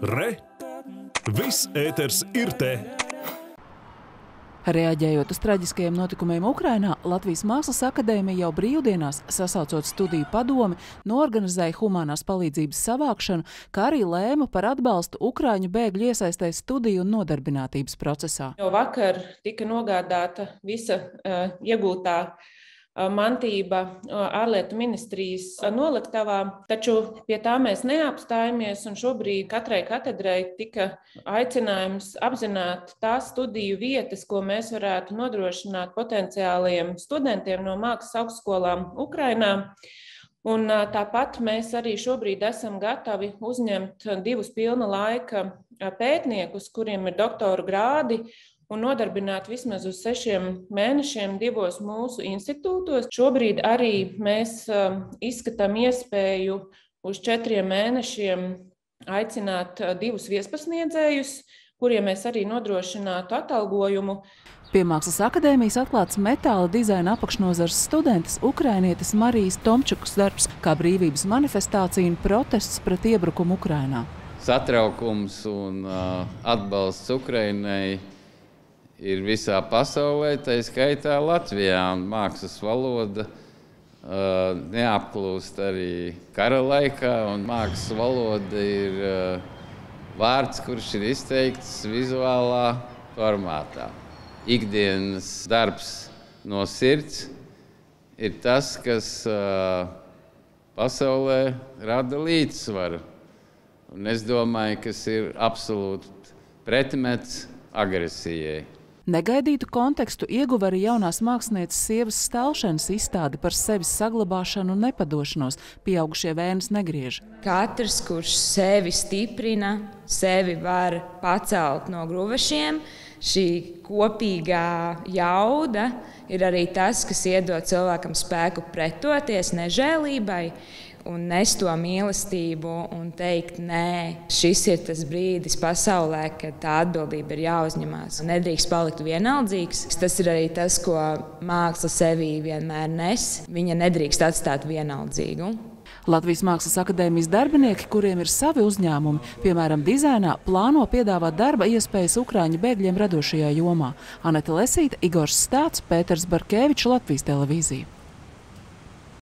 Re! Viss ēters ir te! Reaģējot uz traģiskajiem notikumiem Ukrainā, Latvijas Mākslas akadēmija jau brīvdienās, sasaucot studiju padomi, noorganizēja humanās palīdzības savākšanu, kā arī lēma par atbalstu ukraiņu bēgļu iesaistē studiju un nodarbinātības procesā. Jau vakar tika nogādāta visa iegūtā mantība ārlietu ministrijas noliktavā, taču pie tā mēs neapstājamies, un šobrīd katrai katedrai tika aicinājums apzināt tās studiju vietas, ko mēs varētu nodrošināt potenciāliem studentiem no mākslas augstskolām Ukrainā. Un tāpat mēs arī šobrīd esam gatavi uzņemt 2 pilna laika pētniekus, kuriem ir doktora grādi, un nodarbināt vismaz uz 6 mēnešiem 2 mūsu institūtos. Šobrīd arī mēs izskatām iespēju uz 4 mēnešiem aicināt 2 viespasniedzējus, kuriem mēs arī nodrošinātu atalgojumu. Pie Mākslas akadēmijas atklāts metāla dizaina apakšnozars studentes ukrainietes Marijas Tomčukas darbs, kā brīvības manifestācija un protests pret iebrukumu Ukrainā. Satraukums un atbalsts Ukrainai ir visā pasaulē, tā skaitā Latvijā, un mākslas valoda neapklūst arī kara laikā, un mākslas valoda ir vārds, kurš ir izteikts vizuālā formātā. Ikdienas darbs no sirds ir tas, kas pasaulē rada līdzsvaru, un es domāju, kas ir absolūti pretmets agresijai. Negaidītu kontekstu ieguva arī jaunās mākslinieces sievas Stelšanas izstāde par sevis saglabāšanu un nepadošanos. Pieaugušie vēnes negriež. Katrs, kurš sevi stiprina, sevi var pacelt no gruvešiem, šī kopīgā jauda ir arī tas, kas iedod cilvēkam spēku pretoties nežēlībai un nest to mīlestību un teikt, nē, šis ir tas brīdis pasaulē, kad tā atbildība ir jāuzņemās. Nedrīkst palikt vienaldzīgs. Tas ir arī tas, ko māksla sevī vienmēr nes. Viņa nedrīkst atstāt vienaldzīgu. Latvijas Mākslas akadēmijas darbinieki, kuriem ir savi uzņēmumi, piemēram, dizainā, plāno piedāvāt darba iespējas ukraiņu bēgļiem radošajā jomā. Aneta Lesīte, Igors Stāts, Pēters Barkevičs, Latvijas televīzija.